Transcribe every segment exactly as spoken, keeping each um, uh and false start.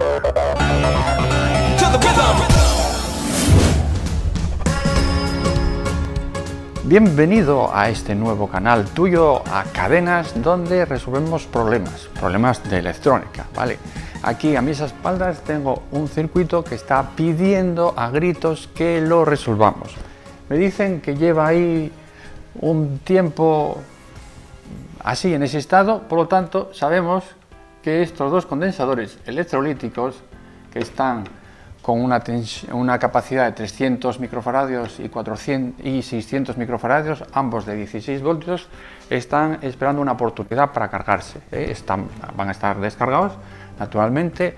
Bienvenido a este nuevo canal tuyo, a Cadenas, donde resolvemos problemas, problemas de electrónica, ¿vale? Aquí a mis espaldas tengo un circuito que está pidiendo a gritos que lo resolvamos. Me dicen que lleva ahí un tiempo así en ese estado, por lo tanto sabemos que estos dos condensadores electrolíticos que están con una, una capacidad de trescientos microfaradios y, cuatrocientos, y seiscientos microfaradios, ambos de dieciséis voltios, están esperando una oportunidad para cargarse, ¿eh? Están, van a estar descargados naturalmente,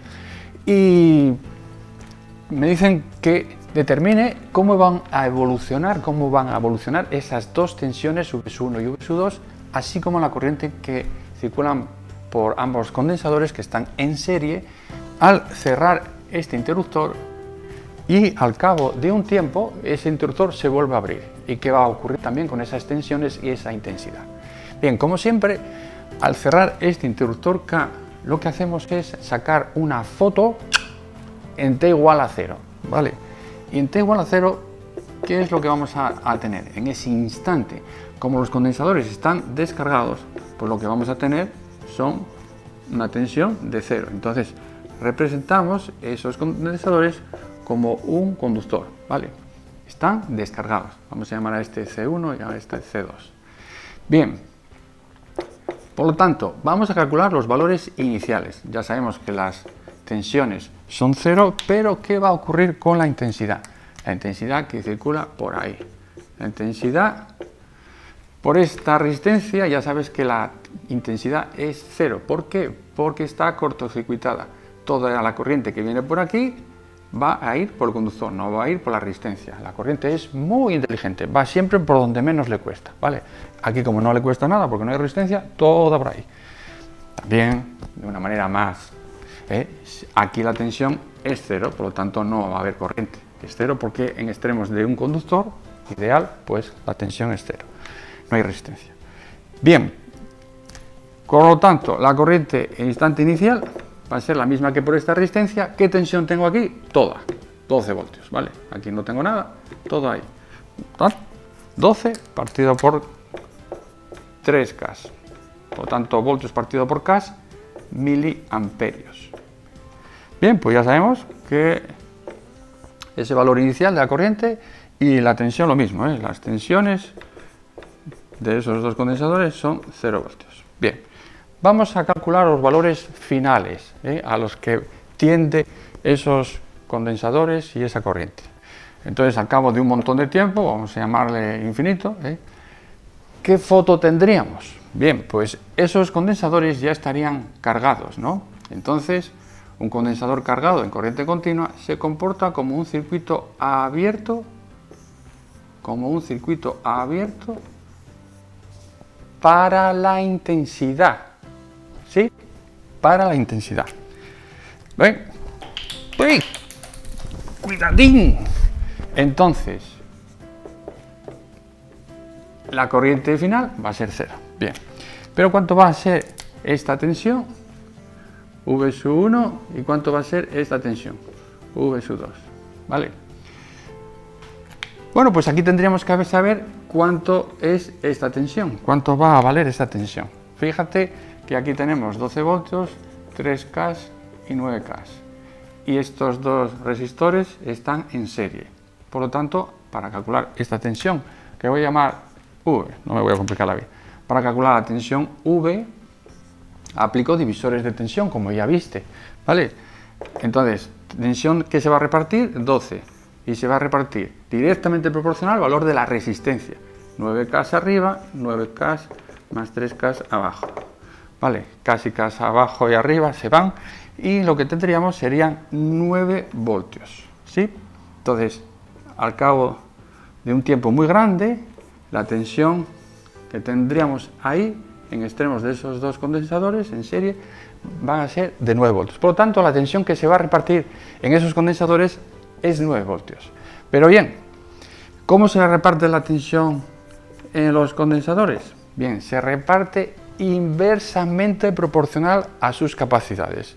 y me dicen que determine cómo van a evolucionar, cómo van a evolucionar esas dos tensiones U V S uno y U V S dos, así como la corriente que circulan por ambos condensadores que están en serie al cerrar este interruptor, y al cabo de un tiempo ese interruptor se vuelve a abrir. ¿Y qué va a ocurrir también con esas tensiones y esa intensidad? Bien, como siempre, al cerrar este interruptor K, lo que hacemos es sacar una foto en T igual a cero, ¿vale? Y en T igual a cero, ¿qué es lo que vamos a, a tener? En ese instante, como los condensadores están descargados, pues lo que vamos a tener son una tensión de cero. Entonces representamos esos condensadores como un conductor, ¿vale? Están descargados. Vamos a llamar a este C uno y a este C dos. Bien, por lo tanto, vamos a calcular los valores iniciales. Ya sabemos que las tensiones son cero, pero ¿qué va a ocurrir con la intensidad? La intensidad que circula por ahí. La intensidad por esta resistencia, ya sabes que la intensidad es cero. ¿Por qué? Porque está cortocircuitada. Toda la corriente que viene por aquí va a ir por el conductor, no va a ir por la resistencia. La corriente es muy inteligente, va siempre por donde menos le cuesta, ¿vale? Aquí, como no le cuesta nada porque no hay resistencia, toda por ahí. También, de una manera más, ¿eh? Aquí la tensión es cero, por lo tanto no va a haber corriente. Es cero porque en extremos de un conductor ideal, pues la tensión es cero, no hay resistencia. Bien, por lo tanto, la corriente en instante inicial va a ser la misma que por esta resistencia. ¿Qué tensión tengo aquí? Toda, doce voltios, ¿vale? Aquí no tengo nada, todo ahí. doce partido por tres K. Por lo tanto, voltios partido por K, miliamperios. Bien, pues ya sabemos que ese valor inicial de la corriente y la tensión lo mismo, ¿eh? Las tensiones de esos dos condensadores son cero voltios. Bien. Vamos a calcular los valores finales, ¿eh? a los que tiende esos condensadores y esa corriente. Entonces, al cabo de un montón de tiempo, vamos a llamarle infinito, ¿eh? ¿qué foto tendríamos? Bien, pues esos condensadores ya estarían cargados, ¿no? Entonces, un condensador cargado en corriente continua se comporta como un circuito abierto, como un circuito abierto para la intensidad. ¿Sí? Para la intensidad. ¿Ven? ¡Uy! ¡Cuidadín! Entonces, la corriente final va a ser cero. Bien. Pero ¿cuánto va a ser esta tensión? V S uno. ¿Y cuánto va a ser esta tensión? V S dos. ¿Vale? Bueno, pues aquí tendríamos que saber cuánto es esta tensión. ¿Cuánto va a valer esta tensión? Fíjate que aquí tenemos doce voltios, tres K y nueve K. Y estos dos resistores están en serie. Por lo tanto, para calcular esta tensión, que voy a llamar V, no me voy a complicar la vida, para calcular la tensión V, aplico divisores de tensión, como ya viste, ¿vale? Entonces, tensión que se va a repartir, doce, y se va a repartir directamente proporcional al valor de la resistencia. nueve K arriba, nueve K más tres K abajo. Vale, casi casa abajo y arriba se van, y lo que tendríamos serían nueve voltios, ¿sí? Entonces, al cabo de un tiempo muy grande, la tensión que tendríamos ahí, en extremos de esos dos condensadores en serie, van a ser de nueve voltios. Por lo tanto, la tensión que se va a repartir en esos condensadores es nueve voltios. Pero bien, ¿cómo se reparte la tensión en los condensadores? Bien, se reparte inversamente proporcional a sus capacidades.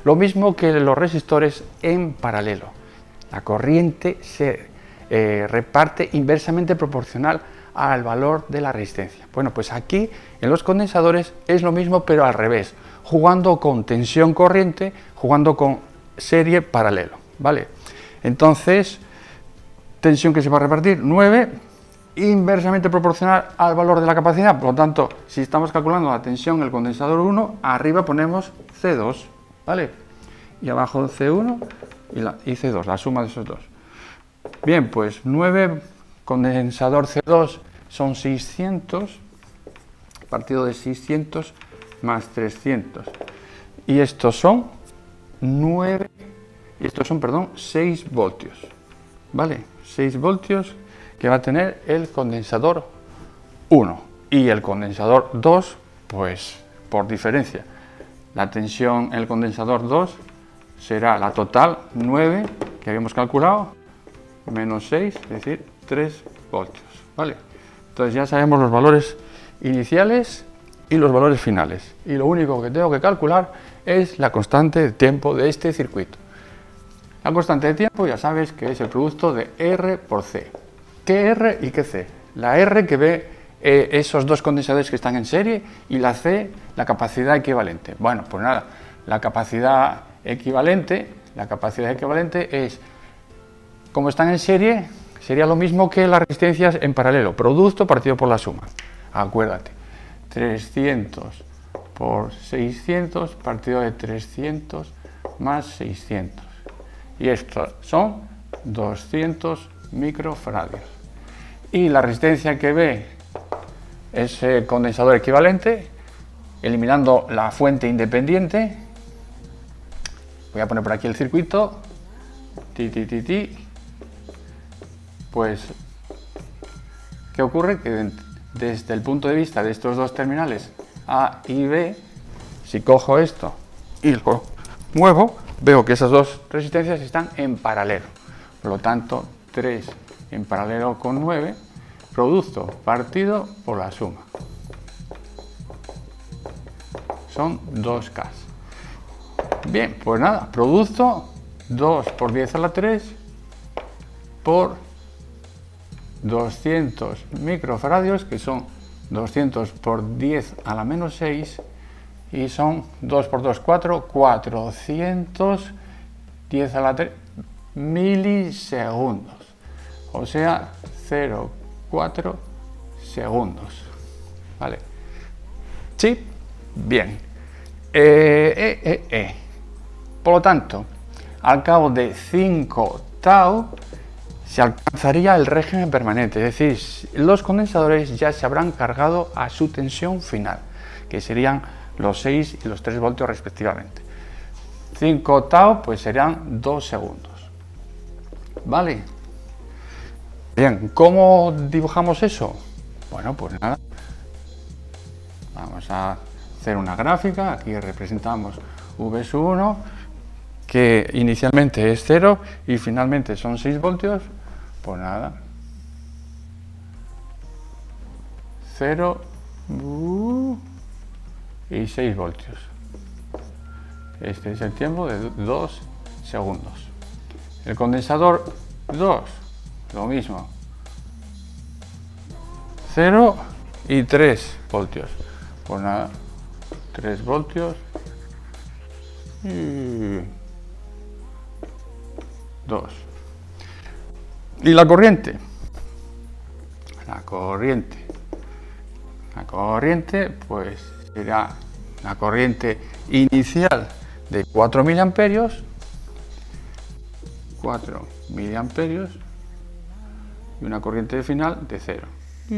Lo mismo que los resistores en paralelo. La corriente se eh, reparte inversamente proporcional al valor de la resistencia. Bueno, pues aquí en los condensadores es lo mismo, pero al revés, jugando con tensión corriente, jugando con serie paralelo, ¿vale? Entonces, tensión que se va a repartir nueve, inversamente proporcional al valor de la capacidad. Por lo tanto, si estamos calculando la tensión en el condensador uno, arriba ponemos C dos, ¿vale? Y abajo C uno y, la, y C dos, la suma de esos dos. Bien, pues nueve, condensador C dos son seiscientos, partido de seiscientos más trescientos. Y estos son nueve, y estos son, perdón, seis voltios, ¿vale? seis voltios que va a tener el condensador uno. Y el condensador dos, pues por diferencia, la tensión en el condensador dos será la total nueve que habíamos calculado menos seis, es decir, tres voltios, ¿vale? Entonces ya sabemos los valores iniciales y los valores finales, y lo único que tengo que calcular es la constante de tiempo de este circuito. La constante de tiempo ya sabes que es el producto de R por C. ¿Qué R y qué C? La R que ve eh, esos dos condensadores que están en serie, y la C, la capacidad equivalente. Bueno, pues nada, la capacidad equivalente, la capacidad equivalente es, como están en serie, sería lo mismo que las resistencias en paralelo, producto partido por la suma. Acuérdate, trescientos por seiscientos partido de trescientos más seiscientos. Y esto son doscientos microfarads. Y la resistencia que ve ese condensador equivalente, eliminando la fuente independiente, voy a poner por aquí el circuito, ti, ti, ti, ti. Pues, ¿qué ocurre? Que desde el punto de vista de estos dos terminales A y B, si cojo esto y lo muevo, veo que esas dos resistencias están en paralelo. Por lo tanto, tres en paralelo con nueve, producto partido por la suma. Son dos K. Bien, pues nada, producto dos por diez a la tres por doscientos microfaradios, que son doscientos por diez a la menos seis, y son dos por dos, cuatro, cuatrocientos diez a la tres milisegundos, o sea, cero coma cuatro segundos, ¿vale? Sí, bien. Eh, eh, eh, eh. Por lo tanto, al cabo de cinco tau, se alcanzaría el régimen permanente, es decir, los condensadores ya se habrán cargado a su tensión final, que serían los seis y los tres voltios respectivamente. cinco tau pues serían dos segundos, ¿vale? Bien, ¿cómo dibujamos eso? Bueno, pues nada, vamos a hacer una gráfica. Aquí representamos V sub uno, que inicialmente es cero y finalmente son seis voltios. Pues nada, cero uh, y seis voltios. Este es el tiempo de dos segundos. El condensador dos, lo mismo, cero y tres voltios. Pues nada, tres voltios y dos. ¿Y la corriente? La corriente. La corriente, pues será la corriente inicial de cuatro miliamperios, cuatro miliamperios, y una corriente final de cero.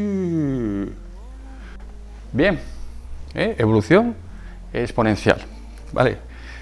Bien, ¿eh? Evolución exponencial, ¿vale?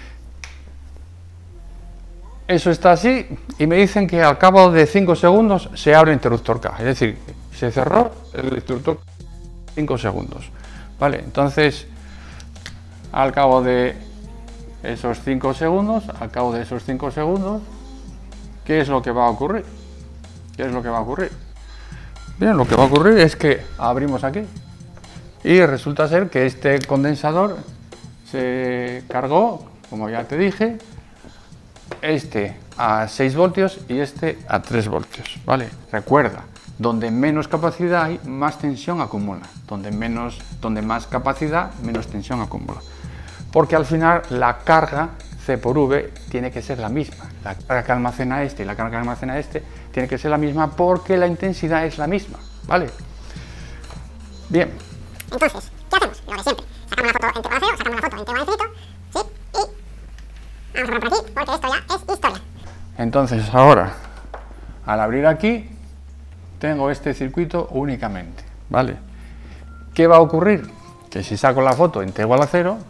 Eso está así, y me dicen que al cabo de cinco segundos se abre el interruptor K, es decir, se cerró el interruptor cinco segundos, ¿vale? Entonces, al cabo de esos cinco segundos, al cabo de esos cinco segundos, ¿qué es lo que va a ocurrir? ¿Qué es lo que va a ocurrir? Bien, lo que va a ocurrir es que abrimos aquí y resulta ser que este condensador se cargó como ya te dije, este a seis voltios y este a tres voltios, ¿vale? Recuerda, donde menos capacidad hay, más tensión acumula. Donde, menos, donde más capacidad, menos tensión acumula. Porque al final la carga C por V tiene que ser la misma. La carga que almacena este y la carga que almacena este tiene que ser la misma porque la intensidad es la misma, ¿vale? Bien. Entonces, ¿qué hacemos? Lo de siempre. Sacamos una foto en T igual a cero, sacamos una foto en T igual a infinito, ¿sí? Y vamos a poner por aquí porque esto ya es historia. Entonces ahora, al abrir aquí, tengo este circuito únicamente, ¿vale? ¿Qué va a ocurrir? Que si saco la foto en T igual a cero,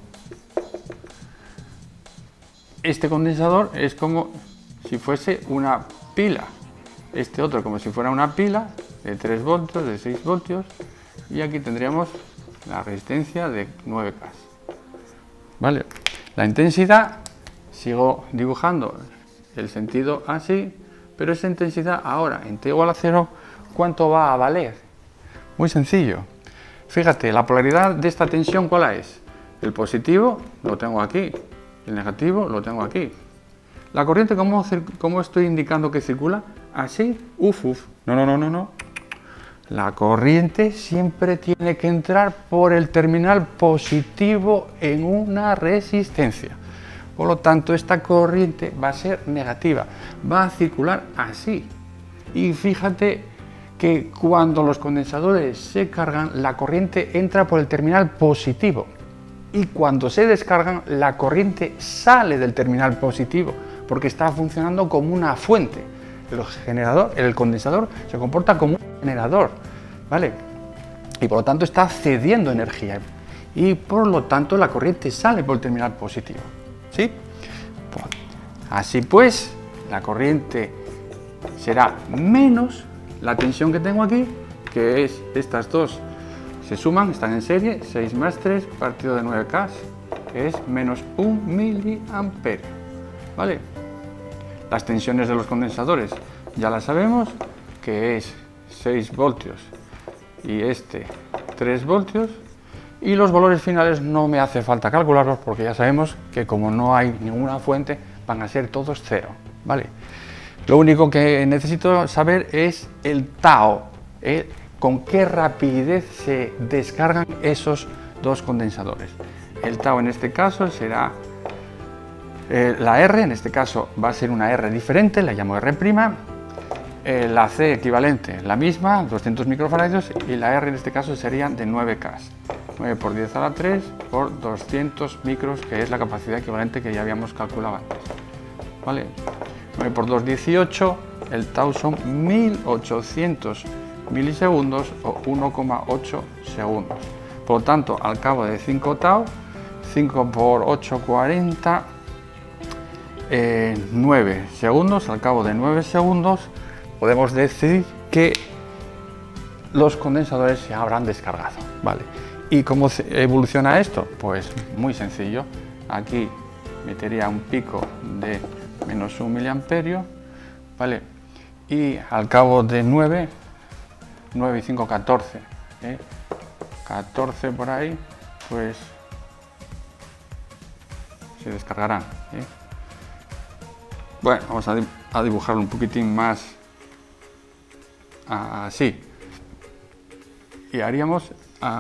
este condensador es como si fuese una pila. Este otro como si fuera una pila de tres voltios, de seis voltios, y aquí tendríamos la resistencia de nueve K. ¿Vale? La intensidad, sigo dibujando el sentido así, pero esa intensidad ahora en T igual a cero, ¿cuánto va a valer? Muy sencillo. Fíjate, la polaridad de esta tensión, ¿cuál es? El positivo lo tengo aquí, el negativo lo tengo aquí. La corriente, ¿cómo, cómo estoy indicando que circula? Así, uf, uf. No, no, no, no, no. La corriente siempre tiene que entrar por el terminal positivo en una resistencia. Por lo tanto, esta corriente va a ser negativa, va a circular así. Y fíjate que cuando los condensadores se cargan, la corriente entra por el terminal positivo. Y cuando se descargan, la corriente sale del terminal positivo, porque está funcionando como una fuente. El generador, el condensador se comporta como un generador, ¿vale? Y por lo tanto está cediendo energía. Y por lo tanto la corriente sale por el terminal positivo. ¿Sí? Así pues, la corriente será menos la tensión que tengo aquí, que es estas dos, se suman, están en serie, seis más tres partido de nueve K, que es menos un miliamperio. ¿Vale? Las tensiones de los condensadores ya las sabemos, que es seis voltios y este tres voltios. Y los valores finales no me hace falta calcularlos porque ya sabemos que como no hay ninguna fuente van a ser todos cero, ¿vale? Lo único que necesito saber es el tau, ¿eh? Con qué rapidez se descargan esos dos condensadores. El tau en este caso será eh, la R, en este caso va a ser una R diferente, la llamo R'. Eh, la C equivalente, la misma, doscientos microfaradios, y la R en este caso serían de nueve K. nueve por diez a la tres por doscientos micros, que es la capacidad equivalente que ya habíamos calculado antes. ¿Vale? nueve por dos, dieciocho, el tau son mil ochocientos milisegundos o uno coma ocho segundos. Por lo tanto, al cabo de cinco tau, cinco por ocho, cuarenta, eh, nueve segundos, al cabo de nueve segundos, podemos decir que los condensadores se habrán descargado, ¿vale? ¿Y cómo evoluciona esto? Pues muy sencillo. Aquí metería un pico de menos un miliamperio, ¿vale? Y al cabo de nueve, nueve y cinco, catorce, ¿eh? catorce por ahí, pues se descargarán, ¿eh? Bueno, vamos a, a dibujarlo un poquitín más así. Y haríamos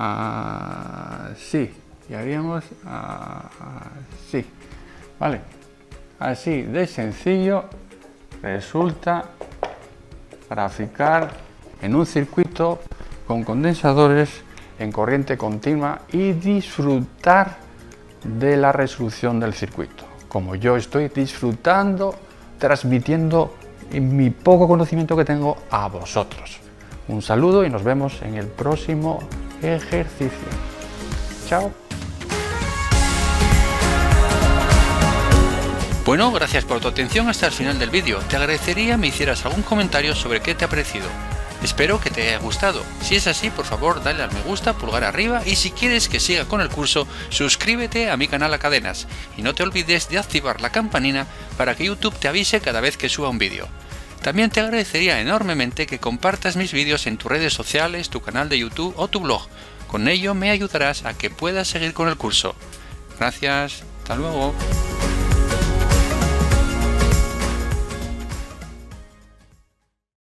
así. Y haríamos así. ¿Vale? Así de sencillo resulta graficar en un circuito con condensadores en corriente continua y disfrutar de la resolución del circuito, como yo estoy disfrutando, transmitiendo mi poco conocimiento que tengo a vosotros. Un saludo y nos vemos en el próximo ejercicio. Chao. Bueno, gracias por tu atención hasta el final del vídeo. Te agradecería me hicieras algún comentario sobre qué te ha parecido. Espero que te haya gustado. Si es así, por favor, dale al me gusta, pulgar arriba, y si quieres que siga con el curso, suscríbete a mi canal A Cadenas. Y no te olvides de activar la campanita para que YouTube te avise cada vez que suba un vídeo. También te agradecería enormemente que compartas mis vídeos en tus redes sociales, tu canal de YouTube o tu blog. Con ello me ayudarás a que puedas seguir con el curso. Gracias, hasta luego.